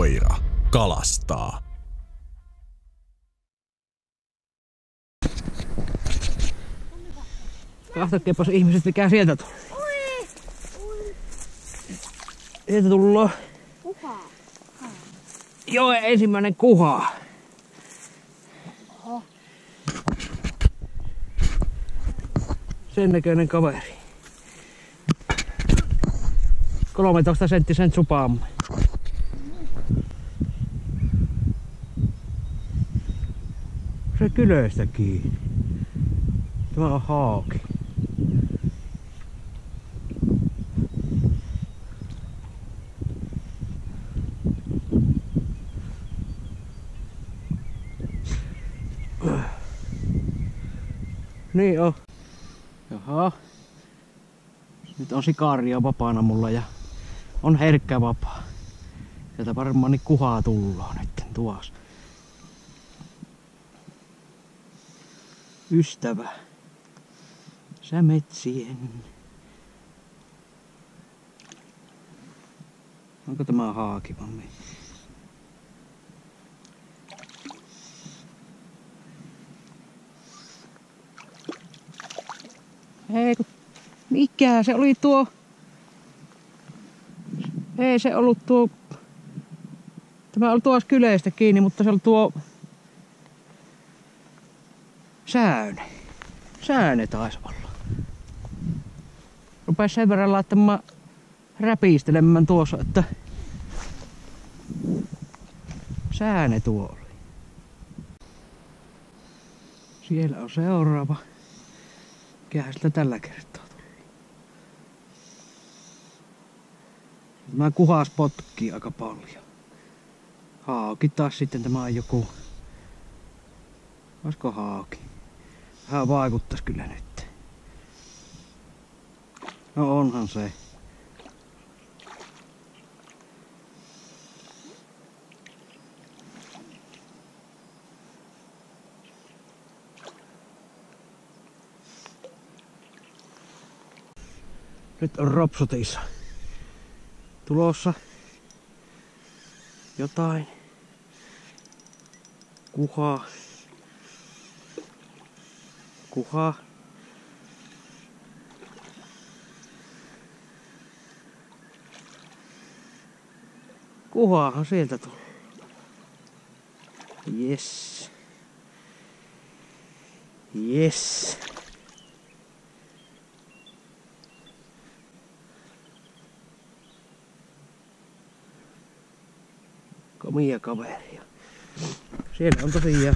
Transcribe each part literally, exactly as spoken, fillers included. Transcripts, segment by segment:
koira kalastaa. Kahtakkeepas ihmiset, mikä sieltä tulee. Sieltä tullaan. Kuha. Joo, ensimmäinen kuha. Oho. Sen näköinen kaveri. kolmetoista senttisen supaamme. Se kylöstä kiinni. Tämä on haaki. Niin on. Jaha. Nyt on sikaaria vapaana mulla ja on herkkä vapaa. Sieltä varmaan niin kuhaa tullaan nyt tuossa. Ystävä. Sä metsien. Onko tämä haaki vai? Hei, mikä se oli tuo? Ei se ollut tuo. Tämä oli tuossa kyleistä kiinni, mutta se oli tuo sääne. Sääne taisi olla. Rupes sen verran laittamaan räpistelemään tuossa, että sääne tuo oli. Siellä on seuraava. Mikähän sitä tällä kertaa tuli? Tämä kuhas potkii aika paljon. Haaki taas sitten, tämä on joku. Olisiko haaki? Vähän vaikuttais kyllä nyt. No onhan se. Nyt on ropsutissa tulossa jotain. Kuhaa. Kuhaa. Kuhaahan sieltä tuli. Yes. Yes. Komia kaveria. Siellä on tosiaan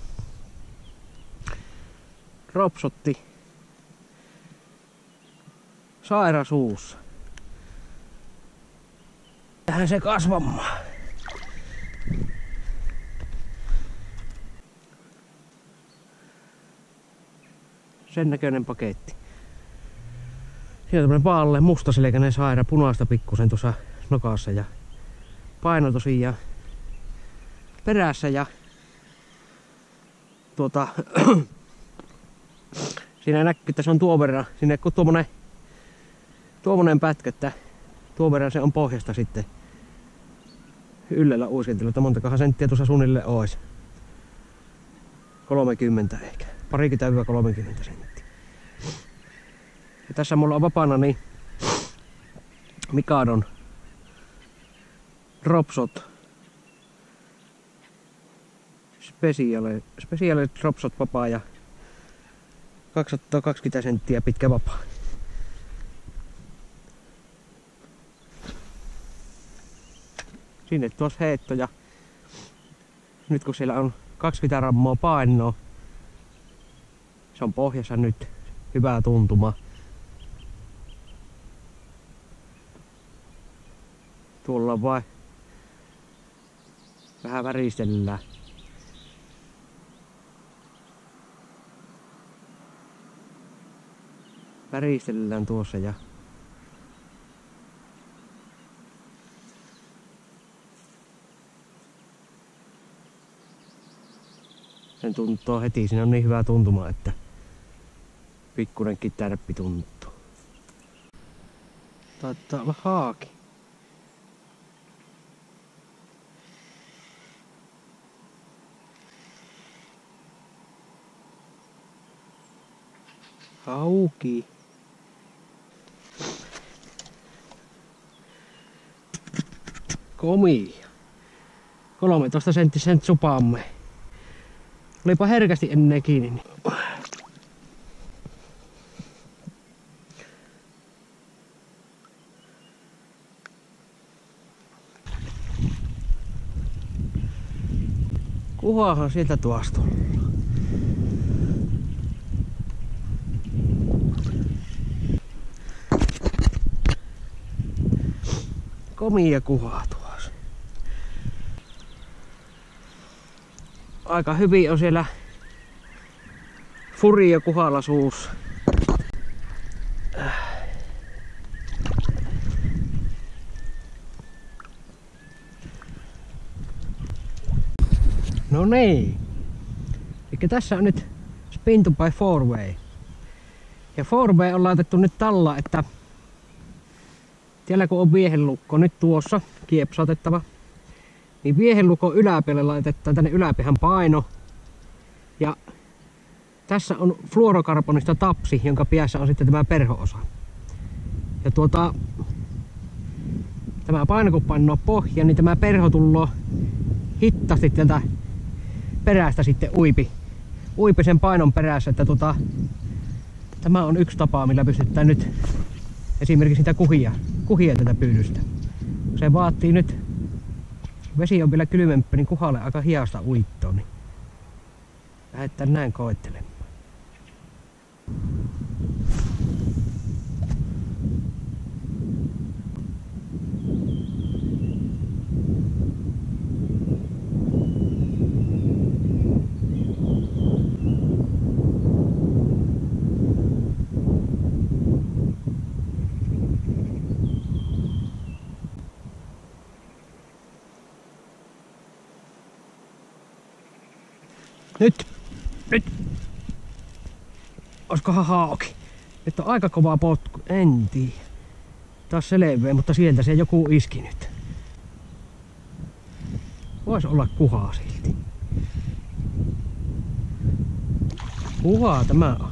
ropsotti sairasuussa. Tähän se kasvamaan. Sen näköinen paketti. Siinä on tämmönen paalle mustaselkäinen saira, punaista pikkusen tuossa nokassa ja paino tosiaan perässä ja tuota siinä näkyy, että se on tuon verran, sinne kun tuommoinen tuommoinen pätkä, että tuon verran se on pohjasta sitten yllällä uiskentelu, että montakahan senttiä tuossa suunnilleen ois. kolmekymmentä ehkä, parikymmentä kolmekymmentä senttiä. Ja tässä mulla on vapaana niin Mikadon Dropshot Speciale, Speciale Dropshot vapaa ja kaksisataakaksikymmentä senttiä pitkä vapaa. Sinne tuossa heitto ja nyt kun siellä on kaksikymmentä grammaa painoa, se on pohjassa nyt hyvää tuntuma. Tuolla vai vähän väristellään. Väristellään tuossa ja sen tuntuu heti, siinä on niin hyvä tuntuma, että pikkunenkin tärppi tuntuu. Taitaa olla haaki. Auki. Komia. kolmetoista senttisen supamme. Olipa herkästi ennen kiinni. Niin. Kuhaahan sieltä tuosta tullut. Komia kuhaa tuossa. Aika hyvin on siellä furia kuhalla suussa. No niin. Eli tässä on nyt spin to by four way. Ja four way on laitettu nyt talla, että siellä kun on viehelukko nyt tuossa kiepsautettava, niin viehelukon yläpuolelle laitetaan tänne yläpäähän paino. Ja tässä on fluorokarbonista tapsi, jonka päässä on sitten tämä perho-osa. Ja tuota, tämä paino kun painoo pohjaan, niin tämä perho tulee hittaasti täältä perästä sitten uipi. Uipi sen painon perässä, että tuota, tämä on yksi tapa, millä pystytään nyt esimerkiksi niitä kuhia, kuhia tätä pyydystä. Se vaatii nyt, vesi on vielä kylmempi, niin kuhalle aika hiasta uittoon, niin lähdetään näin koettelemaan. Nyt! Nyt! Oiskohan hauki? Nyt on aika kova potku. En tiedä. Taas selvää, mutta sieltä se joku iski nyt. Vois olla kuhaa silti. Kuhaa tämä on.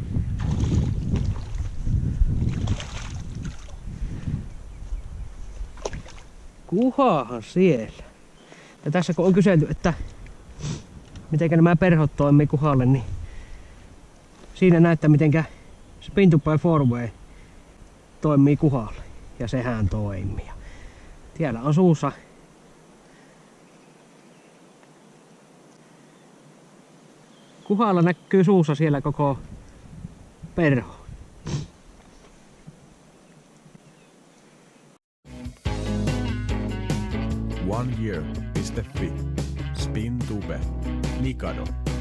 Kuhaahan siellä. Ja tässä kun on kyselty, että miten nämä perhot toimii kuhalle, niin siinä näyttää miten spin to by four way toimii kuhalle. Ja sehän toimii. Siellä on suussa kuhalla näkyy suussa siellä koko perho. One year piste fi. Spintube. Mikado.